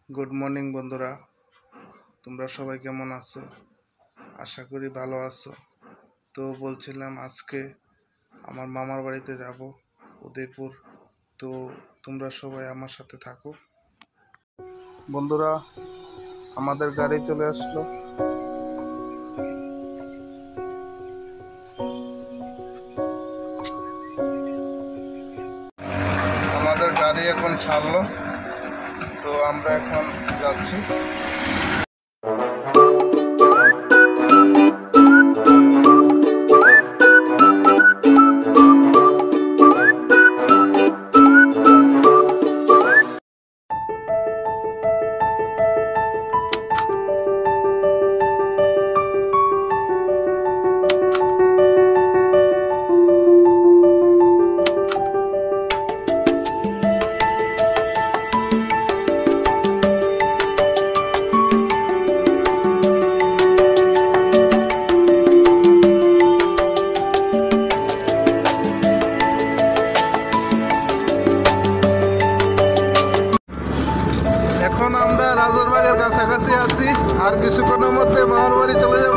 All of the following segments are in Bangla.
গুড মর্নিং বন্ধুরা, তোমরা সবাই কেমন আছো? আশা করি ভালো আছো। তো বলছিলাম আজকে আমার মামার বাড়িতে যাব, উদয়পুর। তো তোমরা সবাই আমার সাথে থাকো। বন্ধুরা, আমাদের গাড়ি চলে আসলো। আমাদের গাড়ি এখন ছাড়লো, তো আমরা এখন যাচ্ছি। এখন আমরা রাজারবাগের কাছাকাছি আছি, আর কিছুক্ষণের মধ্যে মামার বাড়ি চলে যাব।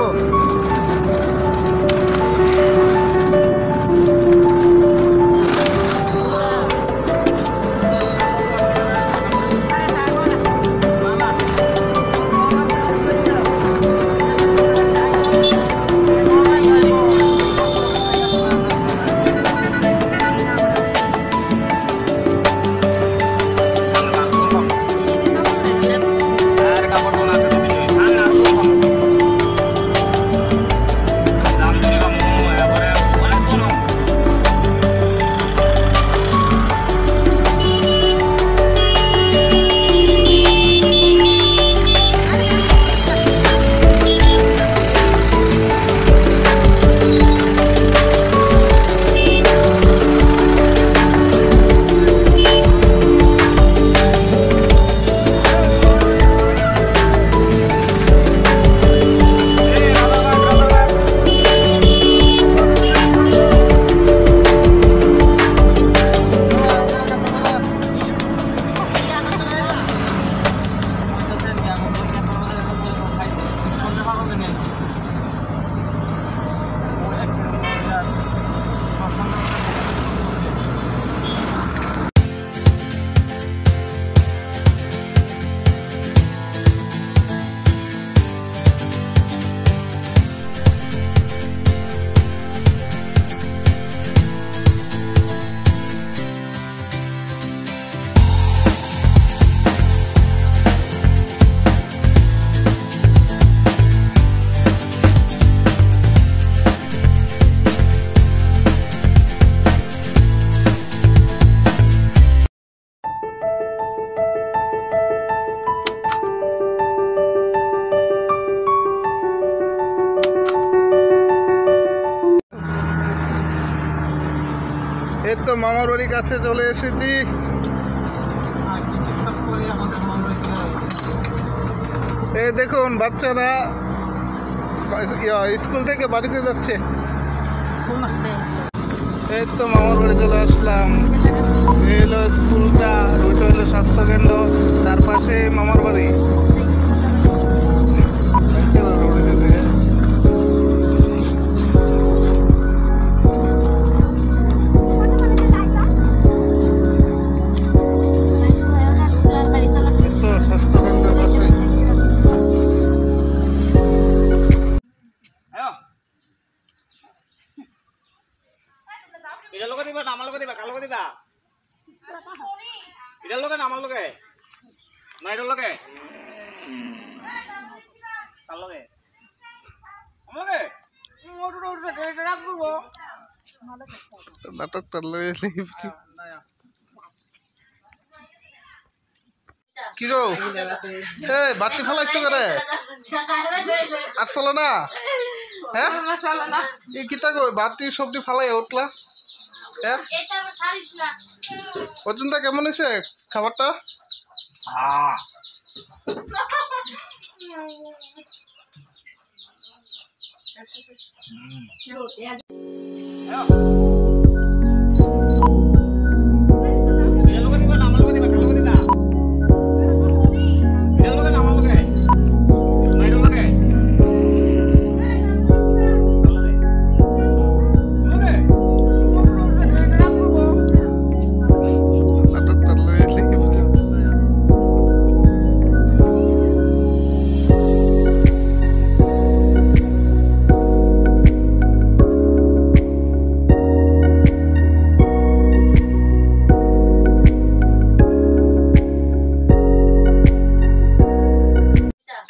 এই তো মামার বাড়ির কাছে চলে এসেছি। এই দেখুন, বাচ্চারা স্কুল থেকে বাড়িতে যাচ্ছে। এই তো মামার বাড়ি চলে আসলাম। এই হলো স্কুলটা, ওইটা হলো স্বাস্থ্যকেন্দ্র, তার পাশে মামার বাড়ি। এটার লগে দিবা না আমার লগে দিবা, কার লগে দিবা? এটার লগে না আমার লগে? না এটার লগে? কার লগে? আমার লগে? রাখ করবো। নাটকটা লয়ে কি গো, এই বাটি ফেলাইছো করে আর চলো না? হ্যাঁ, এই কিতা গো, বাটি সবজি ফালাই উঠলা। অর্জুনদা, কেমন হয়েছে খাবারটা?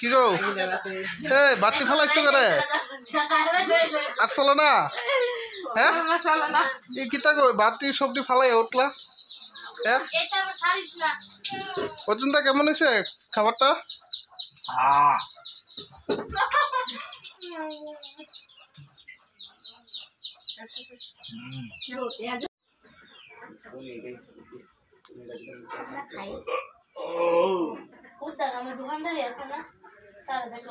কি গো এ বাটি ফেলাইছো করে আর চলো না হ্যাঁ এই কিতা গো বাটি সবজি ফালাই উঠলা হ্যাঁ অর্জুনদা কেমন হয়েছে খাবারটা দোকানদারি আছে না তারা দেখো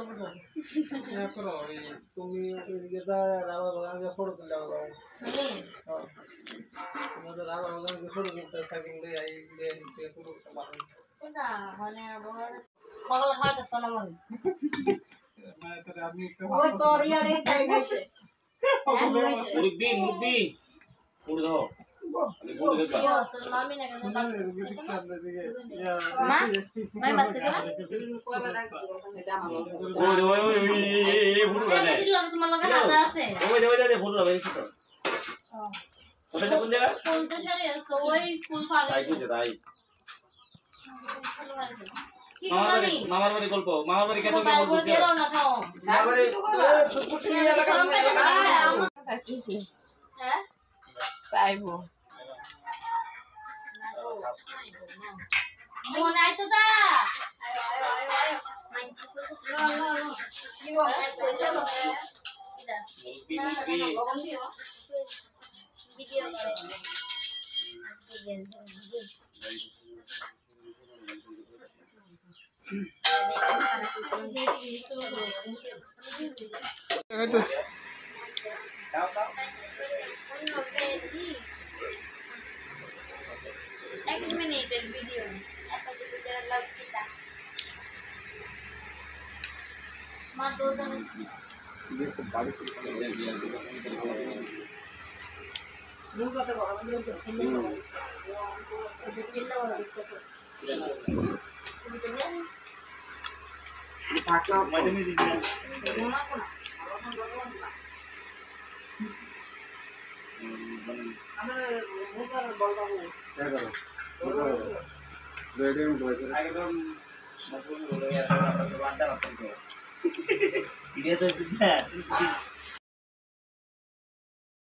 তুমি রাবার বাগানকে ফটো তুলে রাবার বাগানকে ফটো তুলতে থাকলে মানে সকালে খাওয়াতে না মনে আপনি ওই তোর ইয়ারে তাই হইছে মুরব্বি মুরব্বি পুরো দাও তোর মামি না কেন মা মাই বাতে কেন ওই ওই ওই পুরো দাও তোমার লগে হাজা আছে ওই ওই পুরো দাও এই ছোট ওটা কোন জায়গা কোন তো সারে ওই স্কুল ফারে তাই বুঝে তাই কি মামি মামার বাড়ি গল্প মামার বাড়ি কেন মোবাইল করে দিও না খাও মামার বাড়ি হ্যাঁ সাইবো মনে আইতো তা ভিডিও एक मिनट एक वीडियो ऐसा किसी तरह लव किया मां दो जन मुंह का तो हम लोग खेलने वाले तो खेलने वाले থাকলো মাইডে দিছি मामा को আমরা মুখ আর বলবা একদম মতলব হলো यार বান্ডা বান্ডা ইয়ে তো